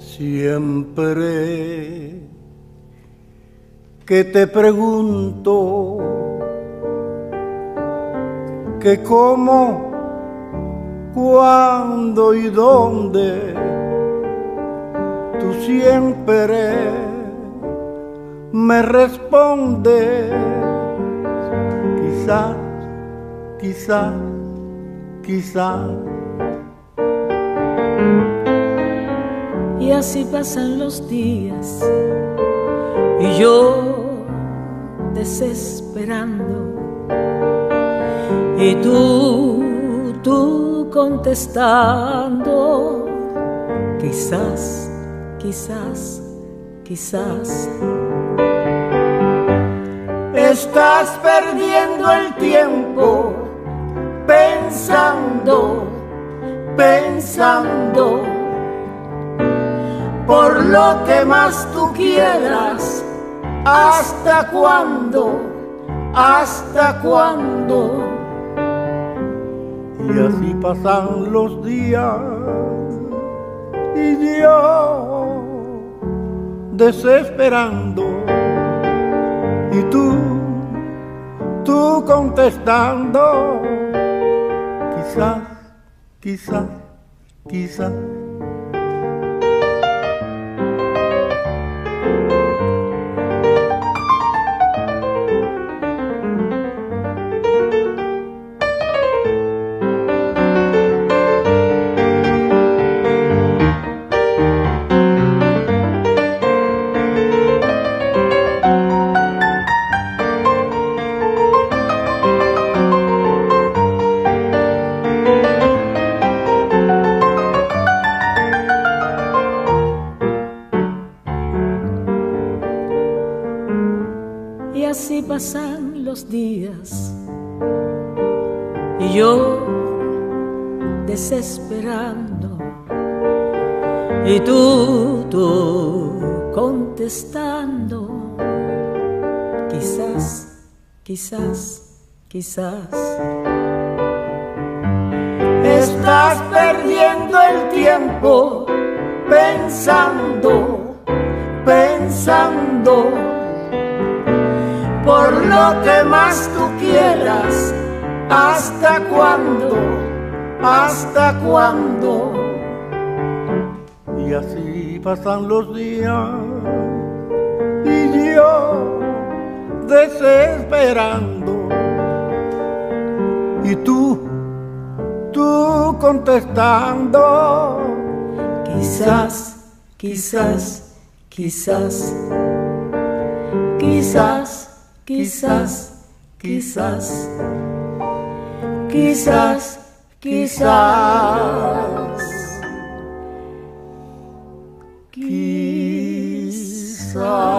Siempre que te pregunto que cómo, cuándo y dónde, tú siempre me respondes, quizás, quizás, quizás. Y así pasan los días y yo desesperando y tú contestando, quizás, quizás, quizás. Estás perdiendo el tiempo pensando, pensando por lo que más tú quieras. ¿Hasta cuándo? ¿Hasta cuándo? Y así pasan los días y yo desesperando y tú contestando, quizás, quizás, quizás. Y así pasan los días y yo desesperando y tú contestando, quizás, quizás, quizás. Estás perdiendo el tiempo pensando, pensando por lo que más tú quieras. ¿Hasta cuándo? ¿Hasta cuándo? Y así pasan los días y yo desesperando y tú contestando, quizás, quizás, quizás, quizás, quizás, quizás, quizás, quizás, quizás.